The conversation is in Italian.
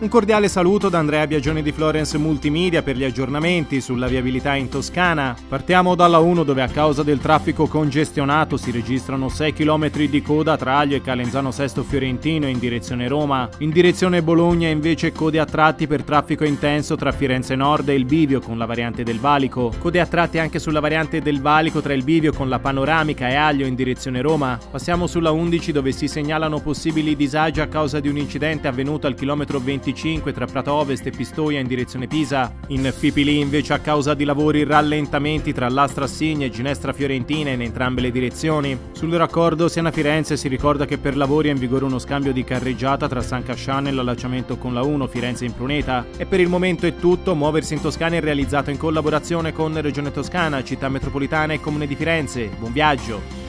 Un cordiale saluto da Andrea Biagioni di Florence Multimedia per gli aggiornamenti sulla viabilità in Toscana. Partiamo dalla 1 dove a causa del traffico congestionato si registrano 6 km di coda tra Aglio e Calenzano Sesto Fiorentino in direzione Roma. In direzione Bologna invece code a tratti per traffico intenso tra Firenze Nord e il Bivio con la variante del Valico. Code a tratti anche sulla variante del Valico tra il Bivio con la Panoramica e Aglio in direzione Roma. Passiamo sulla 11 dove si segnalano possibili disagi a causa di un incidente avvenuto al chilometro 25 tra Prato Ovest e Pistoia in direzione Pisa. In Fipili invece a causa di lavori rallentamenti tra Lastra Assigna e Ginestra Fiorentina in entrambe le direzioni. Sul raccordo Siena-Firenze si ricorda che per lavori è in vigore uno scambio di carreggiata tra San Casciano e l'allacciamento con la 1 Firenze in Pruneta. E per il momento è tutto. Muoversi in Toscana è realizzato in collaborazione con Regione Toscana, Città Metropolitana e Comune di Firenze. Buon viaggio!